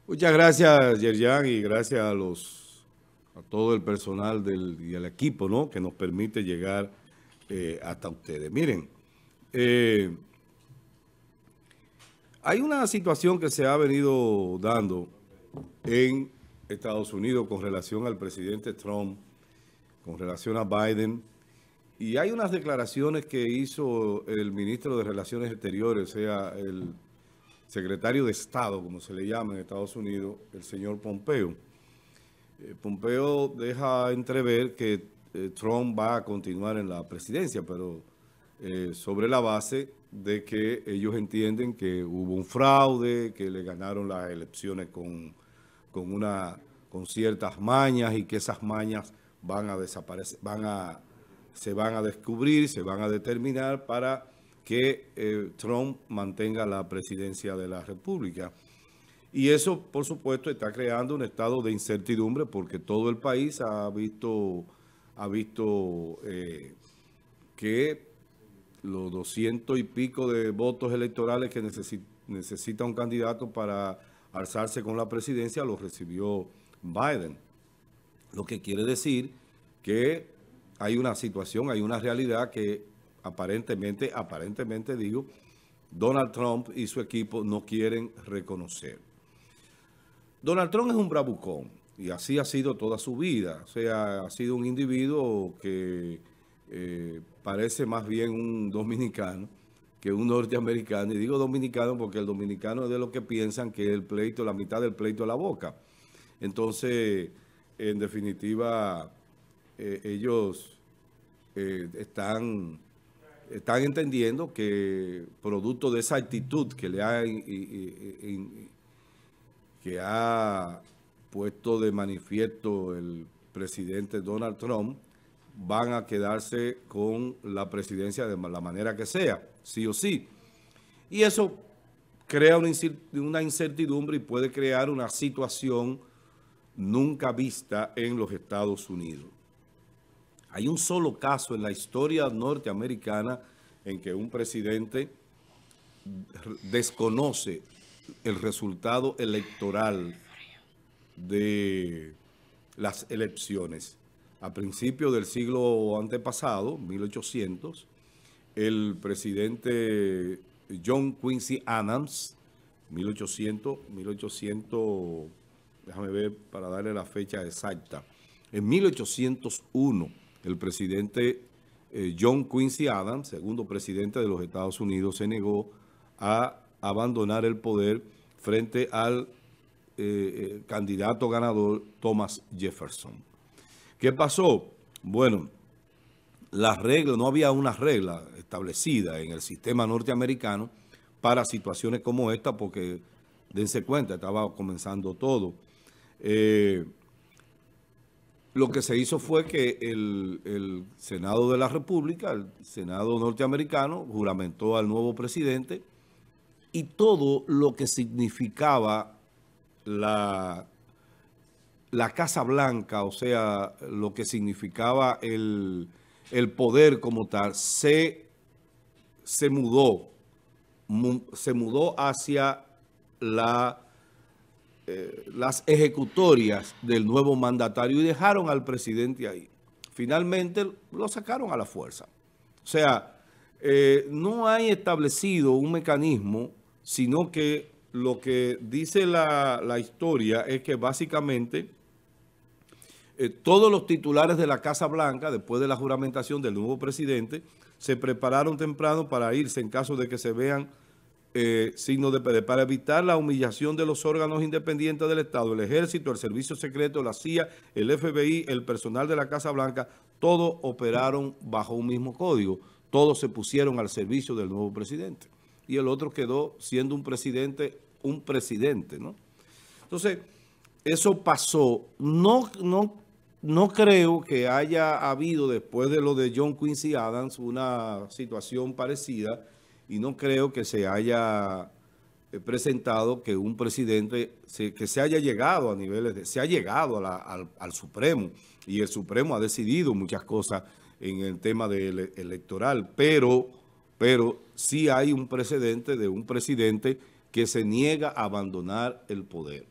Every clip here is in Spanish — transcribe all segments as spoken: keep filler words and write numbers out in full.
Muchas gracias, Yerjan, y gracias a los a todo el personal del, y el equipo, ¿no?, que nos permite llegar eh, hasta ustedes. Miren, eh, hay una situación que se ha venido dando en Estados Unidos con relación al presidente Trump, con relación a Biden, y hay unas declaraciones que hizo el ministro de Relaciones Exteriores, o sea, el secretario de Estado, como se le llama en Estados Unidos, el señor Pompeo. Eh, Pompeo deja entrever que eh, Trump va a continuar en la presidencia, pero eh, sobre la base de que ellos entienden que hubo un fraude, que le ganaron las elecciones con, con, una, con ciertas mañas y que esas mañas van a desaparecer, van a, se van a descubrir, se van a determinar para que eh, Trump mantenga la presidencia de la República. Y eso, por supuesto, está creando un estado de incertidumbre porque todo el país ha visto, ha visto eh, que los doscientos y pico de votos electorales que necesita, necesita un candidato para alzarse con la presidencia los recibió Biden. Lo que quiere decir que hay una situación, hay una realidad que aparentemente, aparentemente digo, Donald Trump y su equipo no quieren reconocer. Donald Trump es un bravucón y así ha sido toda su vida. O sea, ha sido un individuo que eh, parece más bien un dominicano que un norteamericano. Y digo dominicano porque el dominicano es de los que piensan que el pleito, la mitad del pleito es la boca. Entonces, en definitiva, eh, ellos eh, están... están entendiendo que producto de esa actitud que le ha, y, y, y, que ha puesto de manifiesto el presidente Donald Trump, van a quedarse con la presidencia de la manera que sea, sí o sí. Y eso crea una incertidumbre y puede crear una situación nunca vista en los Estados Unidos. Hay un solo caso en la historia norteamericana en que un presidente desconoce el resultado electoral de las elecciones. A principios del siglo antepasado, mil ochocientos, el presidente John Quincy Adams, mil ochocientos, mil ochocientos, déjame ver para darle la fecha exacta, en mil ochocientos uno, el presidente eh, John Quincy Adams, segundo presidente de los Estados Unidos, se negó a abandonar el poder frente al eh, eh, candidato ganador Thomas Jefferson. ¿Qué pasó? Bueno, las reglas, no había una regla establecida en el sistema norteamericano para situaciones como esta, porque dense cuenta, estaba comenzando todo. Eh, Lo que se hizo fue que el, el Senado de la República, el Senado norteamericano, juramentó al nuevo presidente y todo lo que significaba la, la Casa Blanca, o sea, lo que significaba el, el poder como tal, se, se mudó, mu, se mudó hacia la... Eh, las ejecutorias del nuevo mandatario y dejaron al presidente ahí. Finalmente lo sacaron a la fuerza. O sea, eh, no hay establecido un mecanismo, sino que lo que dice la, la historia es que básicamente eh, todos los titulares de la Casa Blanca, después de la juramentación del nuevo presidente, se prepararon temprano para irse en caso de que se vean Eh, signos de poder, para evitar la humillación de los órganos independientes del Estado, el Ejército, el Servicio Secreto, la C I A, el F B I, el personal de la Casa Blanca, todos operaron bajo un mismo código, todos se pusieron al servicio del nuevo presidente. Y el otro quedó siendo un presidente, un presidente, ¿no? Entonces, eso pasó. No, no, no creo que haya habido, después de lo de John Quincy Adams, una situación parecida. Y no creo que se haya presentado que un presidente, se, que se haya llegado a niveles, de, se ha llegado a la, al, al Supremo, y el Supremo ha decidido muchas cosas en el tema de ele, electoral, pero, pero sí hay un precedente de un presidente que se niega a abandonar el poder.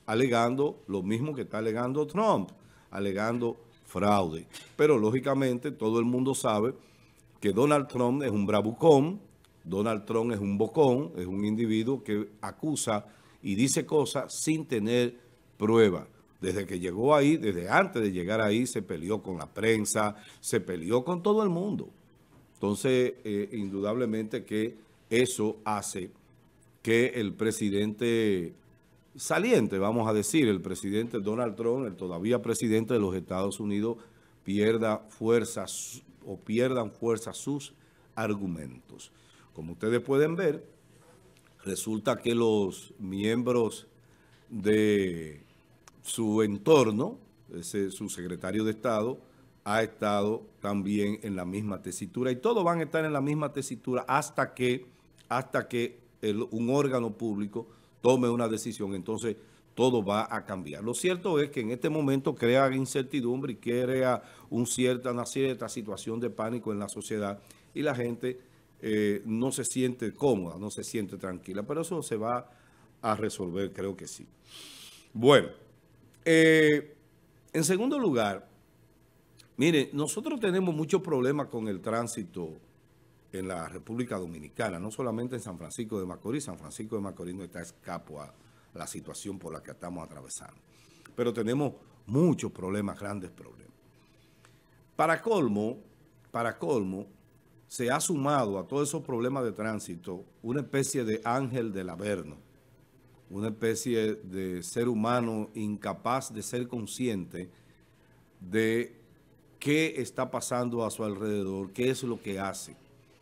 alegando lo mismo que está alegando Trump, alegando fraude. Pero lógicamente todo el mundo sabe que Donald Trump es un bravucón, Donald Trump es un bocón, es un individuo que acusa y dice cosas sin tener prueba. Desde que llegó ahí, desde antes de llegar ahí, se peleó con la prensa, se peleó con todo el mundo. Entonces, eh, indudablemente que eso hace que el presidente saliente, vamos a decir, el presidente Donald Trump, el todavía presidente de los Estados Unidos, pierda fuerzas o pierdan fuerza sus argumentos. Como ustedes pueden ver, resulta que los miembros de su entorno, ese, su secretario de Estado, ha estado también en la misma tesitura y todos van a estar en la misma tesitura hasta que, hasta que el, un órgano público tome una decisión. Entonces todo va a cambiar. Lo cierto es que en este momento crea incertidumbre y crea un cierta, una cierta situación de pánico en la sociedad y la gente eh, no se siente cómoda, no se siente tranquila, pero eso se va a resolver, creo que sí. Bueno, eh, en segundo lugar, mire, nosotros tenemos muchos problemas con el tránsito en la República Dominicana, no solamente en San Francisco de Macorís. San Francisco de Macorís no está escapo a la situación por la que estamos atravesando, pero tenemos muchos problemas, grandes problemas. Para colmo, para colmo, se ha sumado a todos esos problemas de tránsito una especie de ángel del Averno, una especie de ser humano incapaz de ser consciente de qué está pasando a su alrededor, qué es lo que hace.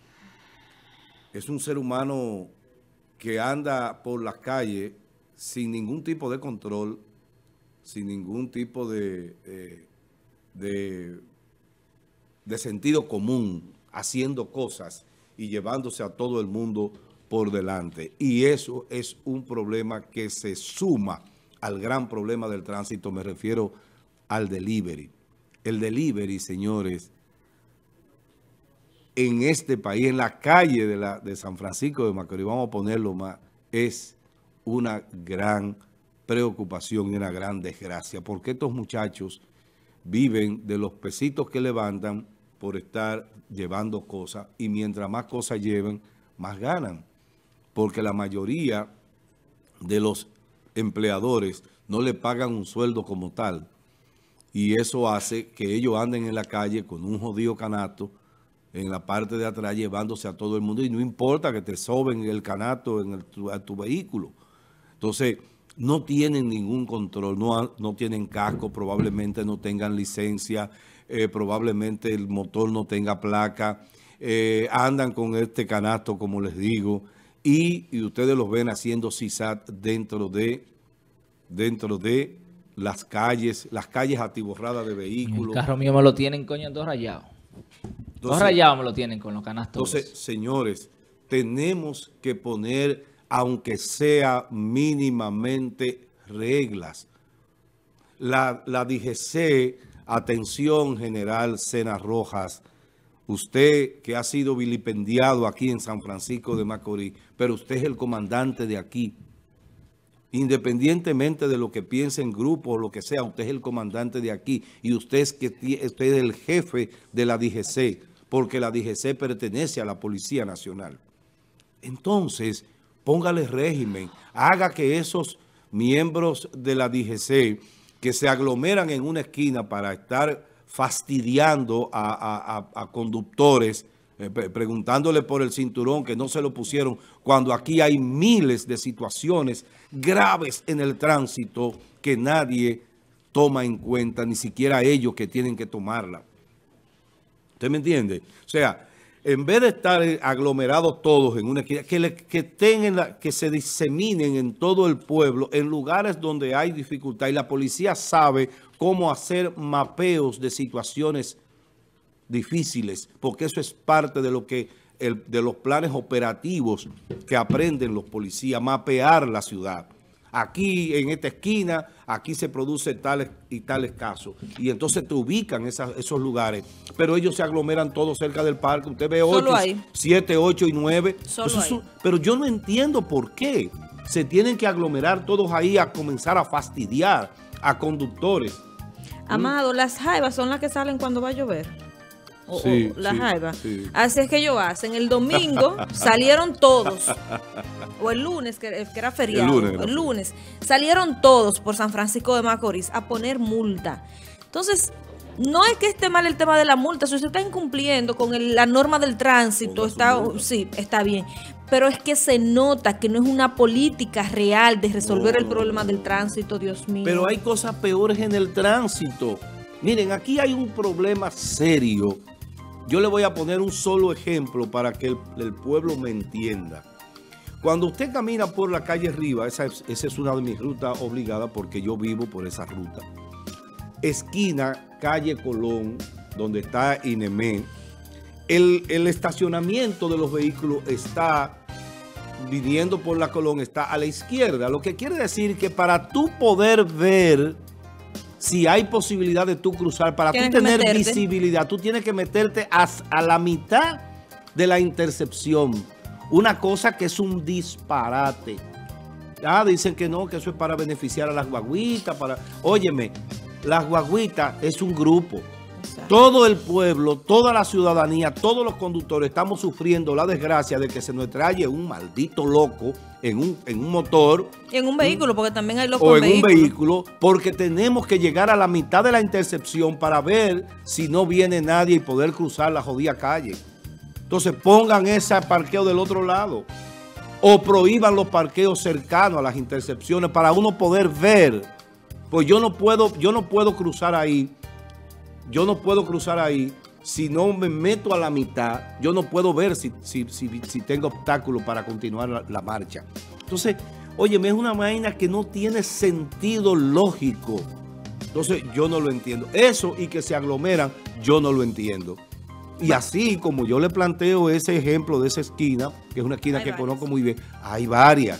Es un ser humano que anda por las calles sin ningún tipo de control, sin ningún tipo de, eh, de, de sentido común, haciendo cosas y llevándose a todo el mundo por delante. Y eso es un problema que se suma al gran problema del tránsito, me refiero al delivery. El delivery, señores, en este país, en la calle de, la, de San Francisco de Macorís, vamos a ponerlo más, es una gran preocupación y una gran desgracia, porque estos muchachos viven de los pesitos que levantan por estar llevando cosas, y mientras más cosas lleven, más ganan, porque la mayoría de los empleadores no le pagan un sueldo como tal, y eso hace que ellos anden en la calle con un jodido canasto en la parte de atrás llevándose a todo el mundo, y no importa que te soben el canasto en el, tu, a tu vehículo. Entonces, no tienen ningún control, no, no tienen casco, probablemente no tengan licencia, eh, probablemente el motor no tenga placa, eh, andan con este canasto, como les digo, y, y ustedes los ven haciendo C S A T dentro de, dentro de las calles, las calles atiborradas de vehículos. El carro mío me lo tienen, coño, todo rayado. Dos rayados me lo tienen con los canastos. Entonces, señores, tenemos que poner, aunque sea mínimamente, reglas. La, la D G C, atención, general Cena Rojas, usted que ha sido vilipendiado aquí en San Francisco de Macorís, pero usted es el comandante de aquí. Independientemente de lo que piense en grupo o lo que sea, usted es el comandante de aquí y usted es, que, usted es el jefe de la D G C, porque la D G C pertenece a la Policía Nacional. Entonces, póngale régimen, haga que esos miembros de la D G C que se aglomeran en una esquina para estar fastidiando a, a, a, a conductores, eh, preguntándole por el cinturón que no se lo pusieron, cuando aquí hay miles de situaciones graves en el tránsito que nadie toma en cuenta, ni siquiera ellos que tienen que tomarla. ¿Usted me entiende? O sea, en vez de estar aglomerados todos en una esquina, que, le, que, tengan, que se diseminen en todo el pueblo, en lugares donde hay dificultad, y la policía sabe cómo hacer mapeos de situaciones difíciles, porque eso es parte de lo que el, de los planes operativos que aprenden los policías, mapear la ciudad. Aquí en esta esquina, aquí se produce tales y tales casos. Y entonces te ubican esas, esos lugares. Pero ellos se aglomeran todos cerca del parque. Usted ve ocho, siete, ocho y nueve. Pues eso, pero yo no entiendo por qué. se tienen que aglomerar todos ahí a comenzar a fastidiar a conductores. Amado, ¿Mm? Las jaivas son las que salen cuando va a llover. O, sí, o las sí, jaivas. Sí. Así es que ellos hacen. El domingo salieron todos. O el lunes, que, que era feriado. El lunes, el lunes salieron todos por San Francisco de Macorís a poner multa. Entonces, no es que esté mal el tema de la multa. Si usted está incumpliendo con el, la norma del tránsito, está, sí, está bien. Pero es que se nota que no es una política real de resolver no, el problema del tránsito, Dios mío. Pero hay cosas peores en el tránsito. Miren, aquí hay un problema serio. Yo le voy a poner un solo ejemplo para que el, el pueblo me entienda. Cuando usted camina por la calle Riva, esa es, esa es una de mis rutas obligadas porque yo vivo por esa ruta. Esquina, calle Colón, donde está Inemé, el, el estacionamiento de los vehículos está viniendo por la Colón, está a la izquierda. Lo que quiere decir que para tú poder ver si hay posibilidad de tú cruzar, para tú tener visibilidad, tú tienes que meterte a, a la mitad de la intercepción. Una cosa que es un disparate. Ah, dicen que no, que eso es para beneficiar a las guaguitas, para... Óyeme, las guaguitas es un grupo. Exacto. Todo el pueblo, toda la ciudadanía, todos los conductores estamos sufriendo la desgracia de que se nos trae un maldito loco en un, en un motor. Y en un vehículo, porque también hay locos o en en vehículo. un vehículo, porque tenemos que llegar a la mitad de la intercepción para ver si no viene nadie y poder cruzar la jodida calle. Entonces pongan ese parqueo del otro lado o prohíban los parqueos cercanos a las intercepciones para uno poder ver. Pues yo no puedo, yo no puedo cruzar ahí. Yo no puedo cruzar ahí si no me meto a la mitad. Yo no puedo ver si, si, si, si tengo obstáculos para continuar la, la marcha. Entonces, óyeme, es una vaina que no tiene sentido lógico. Entonces, yo no lo entiendo. Eso y que se aglomeran, yo no lo entiendo. Y así como yo le planteo ese ejemplo de esa esquina, que es una esquina hay que varias. Conozco muy bien, hay varias.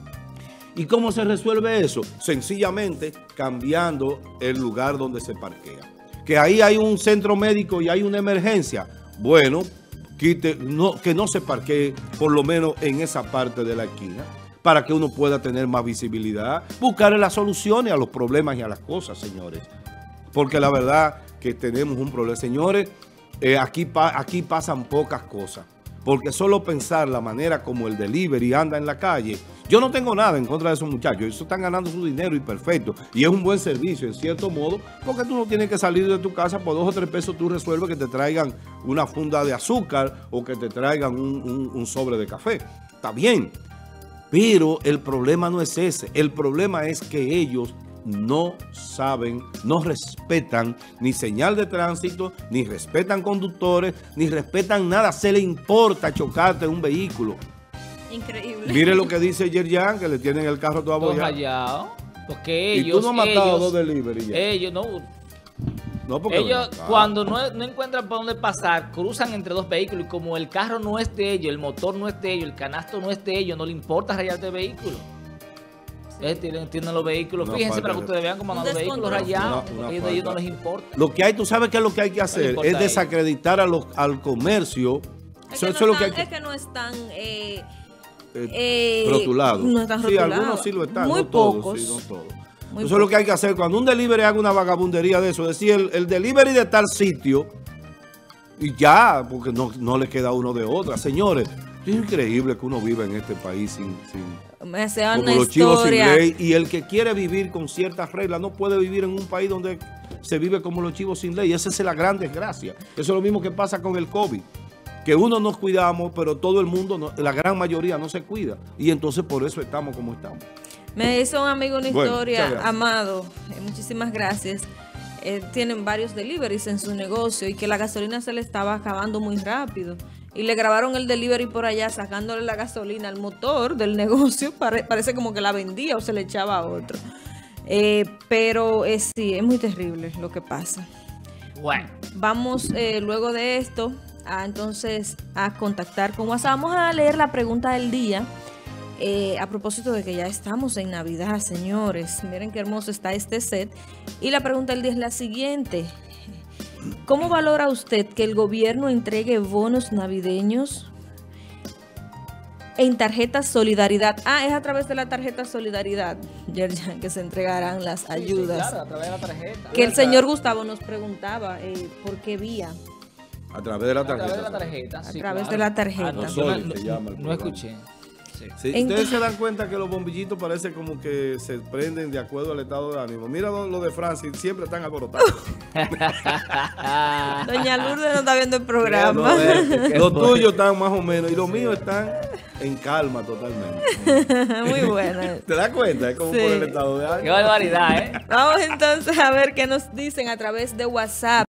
¿Y cómo se resuelve eso? Sencillamente cambiando el lugar donde se parquea. Que ahí hay un centro médico y hay una emergencia. Bueno, quite, no, que no se parquee por lo menos en esa parte de la esquina para que uno pueda tener más visibilidad. Buscar las soluciones a los problemas y a las cosas, señores. Porque la verdad que tenemos un problema. Señores, eh, aquí, pa, aquí pasan pocas cosas. Porque solo pensar la manera como el delivery anda en la calle. Yo no tengo nada en contra de esos muchachos. Ellos están ganando su dinero y perfecto. Y es un buen servicio, en cierto modo, porque tú no tienes que salir de tu casa por dos o tres pesos. Tú resuelves que te traigan una funda de azúcar o que te traigan un, un, un sobre de café. Está bien. Pero el problema no es ese. El problema es que ellos no saben, no respetan ni señal de tránsito, ni respetan conductores, ni respetan nada. Se le importa chocarte en un vehículo. Increíble. Mire lo que dice Yerjan, que le tienen el carro todo abollado. Porque ellos... Y tú no has matado ellos, dos delivery ya. Ellos no... No, porque ellos cuando no, no encuentran por dónde pasar, cruzan entre dos vehículos y como el carro no es de ellos, el motor no es de ellos, el canasto no es de ellos, no le importa rayarte el vehículo. Sí. Tienen, tienen los vehículos, una fíjense para que ustedes vean cómo andan los vehículos rayados, a ellos no les importa. Lo que hay, tú sabes que es lo que hay que hacer, no es desacreditar a los, al comercio. Es que, eso, no eso están, es, que es que no están... Eh, eh, eh, rotulados. No están sí, rotulados. Algunos sí lo están, Muy no todos, pocos. sí, no todos. Muy Eso pocos. Es lo que hay que hacer. Cuando un delivery haga una vagabundería de eso, decir el, el delivery de tal sitio, y ya, porque no, no le queda uno de otra. Señores, es increíble que uno viva en este país sin... sin Me sea como una los chivos sin historia. ley. Y el que quiere vivir con ciertas reglas no puede vivir en un país donde se vive como los chivos sin ley. Esa es la gran desgracia. Eso es lo mismo que pasa con el COVID. Que uno nos cuidamos, pero todo el mundo, no, la gran mayoría no se cuida. Y entonces por eso estamos como estamos. Me hizo un amigo una bueno, historia, Amado, eh, muchísimas gracias. Eh, tienen varios deliveries en su negocio y que la gasolina se le estaba acabando muy rápido. Y le grabaron el delivery por allá, sacándole la gasolina al motor del negocio. Pare, parece como que la vendía o se le echaba a otro. Eh, pero eh, sí, es muy terrible lo que pasa. Bueno. Vamos eh, luego de esto a, entonces a contactar con WhatsApp. Vamos a leer la pregunta del día. Eh, a propósito de que ya estamos en Navidad, señores. Miren qué hermoso está este set. Y la pregunta del día es la siguiente. ¿Cómo valora usted que el gobierno entregue bonos navideños en tarjeta Solidaridad. Ah, es a través de la tarjeta Solidaridad, Yerjan, que se entregarán las ayudas. Sí, sí, claro, a través de la tarjeta. Que el señor Gustavo nos preguntaba eh, por qué vía. A través de la A través tarjeta. de la tarjeta, A sí, través claro. de la tarjeta. Ah, no, Sol, no, se llama el no programa. escuché. Sí. Sí, En- ustedes se dan cuenta que los bombillitos parece como que se prenden de acuerdo al estado de ánimo. Mira lo, lo de Francia, siempre están alborotados. Doña Lourdes no está viendo el programa. No, eh, los tuyos están más o menos y los míos están en calma totalmente. Muy buena. ¿Te das cuenta? Es como Sí. por el estado de Qué ánimo. barbaridad, ¿eh? Vamos entonces a ver qué nos dicen a través de WhatsApp.